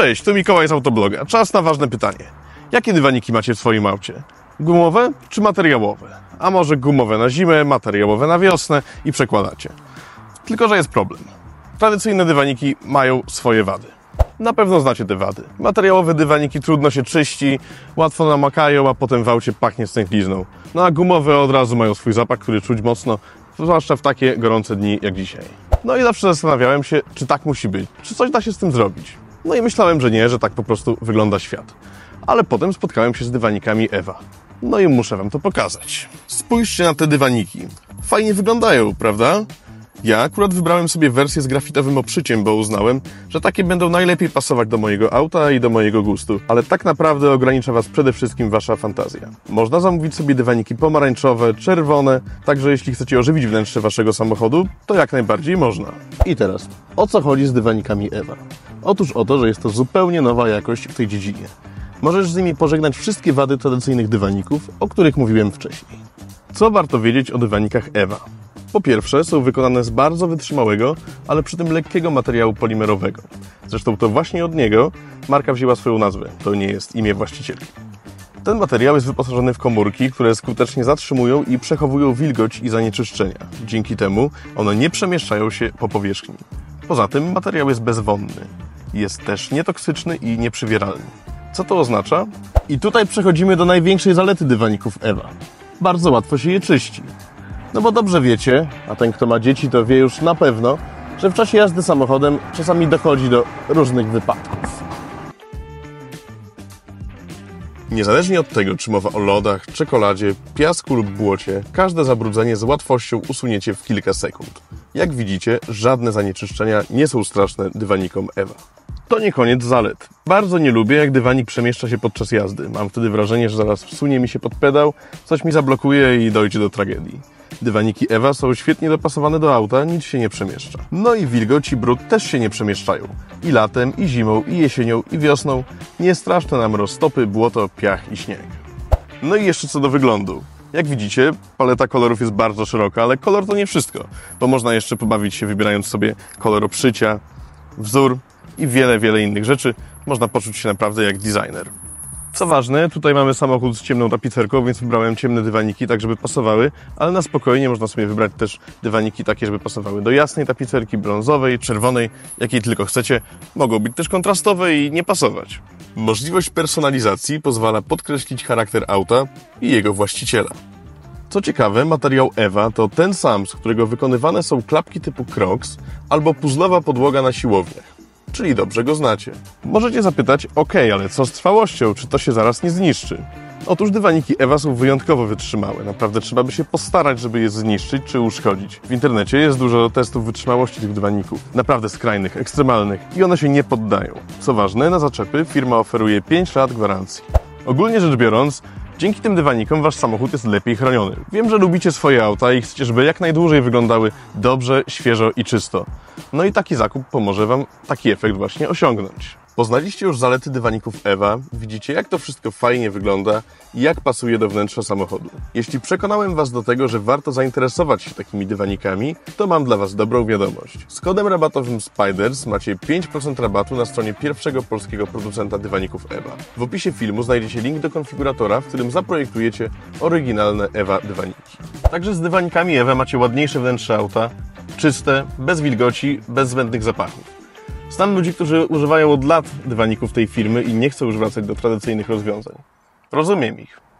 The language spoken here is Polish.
Cześć, tu Mikołaj z Autobloga. Czas na ważne pytanie. Jakie dywaniki macie w swoim aucie? Gumowe czy materiałowe? A może gumowe na zimę, materiałowe na wiosnę i przekładacie? Tylko że jest problem. Tradycyjne dywaniki mają swoje wady. Na pewno znacie te wady. Materiałowe dywaniki trudno się czyści, łatwo namakają, a potem w aucie pachnie stęchlizną. No a gumowe od razu mają swój zapach, który czuć mocno, zwłaszcza w takie gorące dni jak dzisiaj. No i zawsze zastanawiałem się, czy tak musi być, czy coś da się z tym zrobić. No i myślałem, że nie, że tak po prostu wygląda świat. Ale potem spotkałem się z dywanikami Ewa. No i muszę wam to pokazać. Spójrzcie na te dywaniki. Fajnie wyglądają, prawda? Ja akurat wybrałem sobie wersję z grafitowym obszyciem, bo uznałem, że takie będą najlepiej pasować do mojego auta i do mojego gustu. Ale tak naprawdę ogranicza was przede wszystkim wasza fantazja. Można zamówić sobie dywaniki pomarańczowe, czerwone, także jeśli chcecie ożywić wnętrze waszego samochodu, to jak najbardziej można. I teraz, o co chodzi z dywanikami Ewa? Otóż o to, że jest to zupełnie nowa jakość w tej dziedzinie. Możesz z nimi pożegnać wszystkie wady tradycyjnych dywaników, o których mówiłem wcześniej. Co warto wiedzieć o dywanikach Ewa? Po pierwsze, są wykonane z bardzo wytrzymałego, ale przy tym lekkiego materiału polimerowego. Zresztą to właśnie od niego marka wzięła swoją nazwę, to nie jest imię właścicielki. Ten materiał jest wyposażony w komórki, które skutecznie zatrzymują i przechowują wilgoć i zanieczyszczenia. Dzięki temu one nie przemieszczają się po powierzchni. Poza tym materiał jest bezwonny. Jest też nietoksyczny i nieprzywieralny. Co to oznacza? I tutaj przechodzimy do największej zalety dywaników Ewa. Bardzo łatwo się je czyści. No bo dobrze wiecie, a ten kto ma dzieci to wie już na pewno, że w czasie jazdy samochodem czasami dochodzi do różnych wypadków. Niezależnie od tego, czy mowa o lodach, czekoladzie, piasku lub błocie, każde zabrudzenie z łatwością usuniecie w kilka sekund. Jak widzicie, żadne zanieczyszczenia nie są straszne dywanikom Ewa. To nie koniec zalet. Bardzo nie lubię, jak dywanik przemieszcza się podczas jazdy. Mam wtedy wrażenie, że zaraz wsunie mi się pod pedał, coś mi zablokuje i dojdzie do tragedii. Dywaniki Ewa są świetnie dopasowane do auta, nic się nie przemieszcza. No i wilgoć i brud też się nie przemieszczają. I latem, i zimą, i jesienią, i wiosną. Nie straszne nam roztopy, błoto, piach i śnieg. No i jeszcze co do wyglądu. Jak widzicie, paleta kolorów jest bardzo szeroka, ale kolor to nie wszystko, bo można jeszcze pobawić się wybierając sobie kolor obszycia, wzór i wiele innych rzeczy. Można poczuć się naprawdę jak designer. Co ważne, tutaj mamy samochód z ciemną tapicerką, więc wybrałem ciemne dywaniki, tak żeby pasowały, ale na spokojnie można sobie wybrać też dywaniki takie, żeby pasowały do jasnej tapicerki, brązowej, czerwonej, jakiej tylko chcecie. Mogą być też kontrastowe i nie pasować. Możliwość personalizacji pozwala podkreślić charakter auta i jego właściciela. Co ciekawe, materiał Ewa to ten sam, z którego wykonywane są klapki typu Crocs albo puzzlowa podłoga na siłowniach. Czyli dobrze go znacie. Możecie zapytać, ale co z trwałością? Czy to się zaraz nie zniszczy? Otóż dywaniki Ewa są wyjątkowo wytrzymałe. Naprawdę trzeba by się postarać, żeby je zniszczyć czy uszkodzić. W internecie jest dużo testów wytrzymałości tych dywaników. Naprawdę skrajnych, ekstremalnych i one się nie poddają. Co ważne, na zaczepy firma oferuje 5 lat gwarancji. Ogólnie rzecz biorąc, dzięki tym dywanikom wasz samochód jest lepiej chroniony. Wiem, że lubicie swoje auta i chcecie, żeby jak najdłużej wyglądały dobrze, świeżo i czysto. No i taki zakup pomoże wam taki efekt właśnie osiągnąć. Poznaliście już zalety dywaników Ewa, widzicie jak to wszystko fajnie wygląda i jak pasuje do wnętrza samochodu. Jeśli przekonałem was do tego, że warto zainteresować się takimi dywanikami, to mam dla was dobrą wiadomość. Z kodem rabatowym SPIDERS macie 5% rabatu na stronie pierwszego polskiego producenta dywaników Ewa. W opisie filmu znajdziecie link do konfiguratora, w którym zaprojektujecie oryginalne Ewa dywaniki. Także z dywanikami Ewa macie ładniejsze wnętrze auta, czyste, bez wilgoci, bez zbędnych zapachów. Znam ludzi, którzy używają od lat dywaników tej firmy i nie chcą już wracać do tradycyjnych rozwiązań. Rozumiem ich.